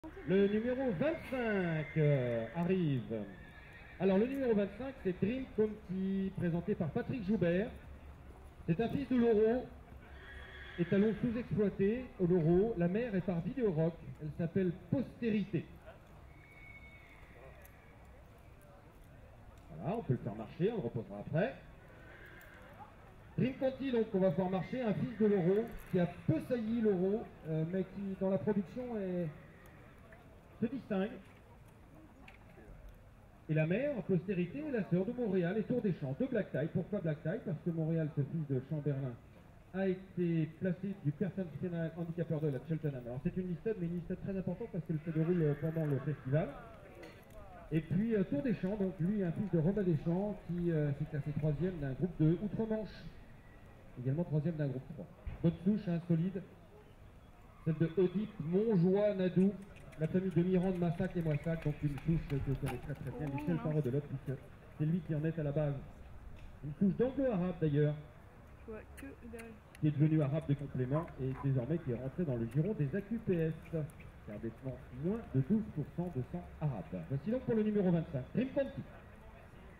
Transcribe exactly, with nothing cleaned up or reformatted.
Le numéro vingt-cinq euh, arrive. Alors le numéro vingt-cinq, c'est Dream Conti, présenté par Patrick Joubert. C'est un fils de Loro, étalon sous-exploité au Loro. La mère est par Vidéorock, elle s'appelle Postérité. Voilà, on peut le faire marcher, on le reposera après. Dream Conti, donc on va faire marcher, un fils de Loro, qui a peu sailli Loro, euh, mais qui dans la production est... se distingue. Et la mère, Postérité, est la sœur de Montréal et Tour des Champs, de Black Tie. Pourquoi Black Tie? Parce que Montréal, ce fils de Chamberlain, a été placé du Personnel Handicapeur de la Cheltenham. Alors c'est une listade, mais une listade très importante parce qu'elle se déroule pendant le festival. Et puis euh, Tour des Champs, donc lui, un fils de Romain Deschamps, qui euh, s'est classé troisième d'un groupe de Outre-Manche. Également troisième d'un groupe trois. Bonne souche, hein, solide. Celle de Oedipe, Montjoie, Nadou. La famille de Mirande, Massac et Moissac, donc une souche que je connais très très bien, Oh, Michel mince. Parot de l'autre, puisque c'est lui qui en est à la base. Une souche d'anglo-arabe d'ailleurs, Je vois que dalle. qui est devenu arabe de complément et désormais qui est rentré dans le giron des A Q P S, car détenant moins de douze pour cent de sang arabe. Voici donc pour le numéro vingt-cinq, Dream Conti.